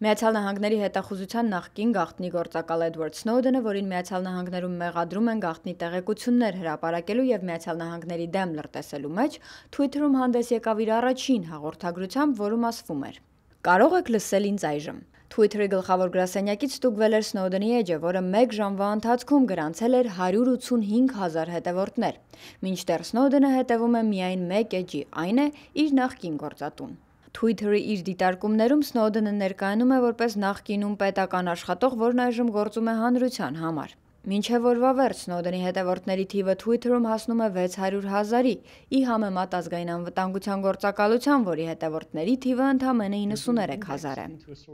Միացյալ Նահանգների հետախուզության նախկին գաղտնի գործակալ Էդուարդ Սնոուդընը, որին Միացյալ Նահանգներում մեղադրում են գաղտնի տեղեկություններ հրապարակելու եւ Միացյալ Նահանգների դեմ լրտեսելու մեջ, Twitter-ում հանդես եկավ իր առաջին հաղորդագրությամբ, որում ասվում էր. «Կարող եք լսել ինձ այժմ»։ Twitter-ի գլխավոր գրասենյակից ստուգվել էր Սնոուդընի էջը, որը 1 ժամվա ընթացքում գրանցել էր 185,000 հետևորդներ, մինչդեռ Սնոուդընը հետևում է միայն 1 էջի, այն է իր նախկին գործատուն։ Twitter-ի իր դիտարկումներում Սնոուդընը ներկայանում է որպես նախկինում պետական աշխատող, որն այժմ գործում է հանրության համար։ Մինչև օրվա վերջ Սնոուդընի հետևորդների թիվը Twitter-ում հասնում է 600,000-ի, ի համեմատ ազգային անվտանգության գործակալության, որի հետևորդների թիվը ընդամենը 93,000 է։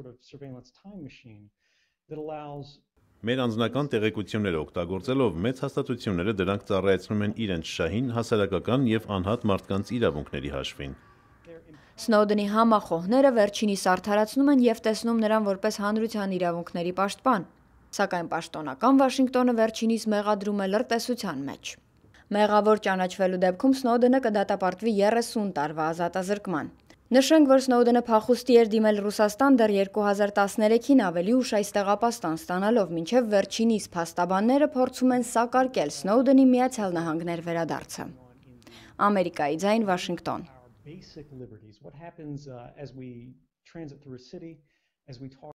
Մեր անձնական տեղեկությունները օգտագործելով մեծ հաստատությունները դրանք ծառայեցնում են իրենց շահին, հասարակական եւ անհատ մարդկանց իրավունքների հաշվին։ Սնոուդընի համախոհները վերջինիս արդարացնում են եւ տեսնում նրան որպես հանրության իրավունքների պաշտպան, սակայն պաշտոնական Վաշինգտոնը վերջինիս մեղադրում է լրտեսության մեջ։ Մեղավոր ճանաչվելու դեպքում Սնոուդընը կդատապարտվի 30 տարվա ազատազրկման։ Նշենք, որ Սնոուդընը փախուստի էր դիմել Ռուսաստան դեռ 2013-ին ավելի ուշ այստեղ ապաստան ստանալով, մինչև վերջինիս փաստաբանները փորձում են սակարկել Սնոուդընի Միացյալ Նահանգներ վերադարձը։ Ամերիկայի ձայն, Վաշինգտոն։ Basic liberties. What happens as we transit through a city, as we talk